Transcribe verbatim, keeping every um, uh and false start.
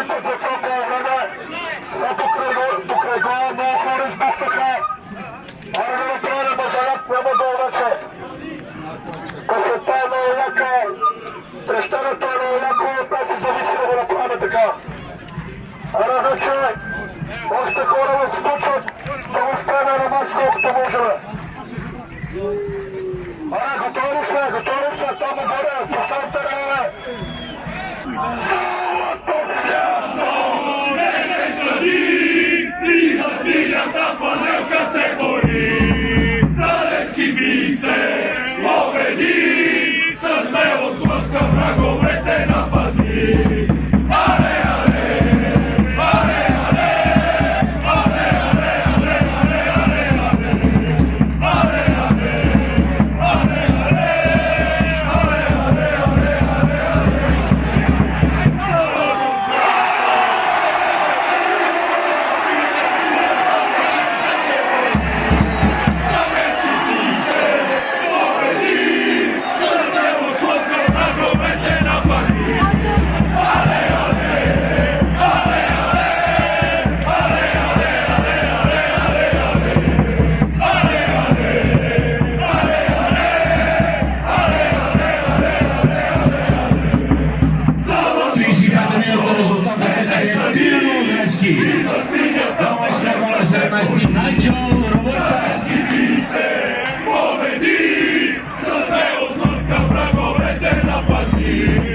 za celkové vreme, za do krajgonu, Floris Buchtaka, ale nebo to nebo zadat, nebo dolnače. После тайна яка, трещана тайна яка, тази зависи да го направим така. А иначе, още хора да случват, да го спреме на нас колкото можем. Ара, готови ли сме? Готови ли сме? Там горе, поставите ръце. Złoto ciasno, nie szli, bliza Syria, ta panełka se boli. Zalewski bise, Mołedi, co śmieło złaska wragą, te napadli. Ale, ale, ale, ale, ale, ale, ale, ale, ale, Vamos a esperar a ser más de Nacho Roberta. Mołedi, co z tego Związka Prawo, eterna padli.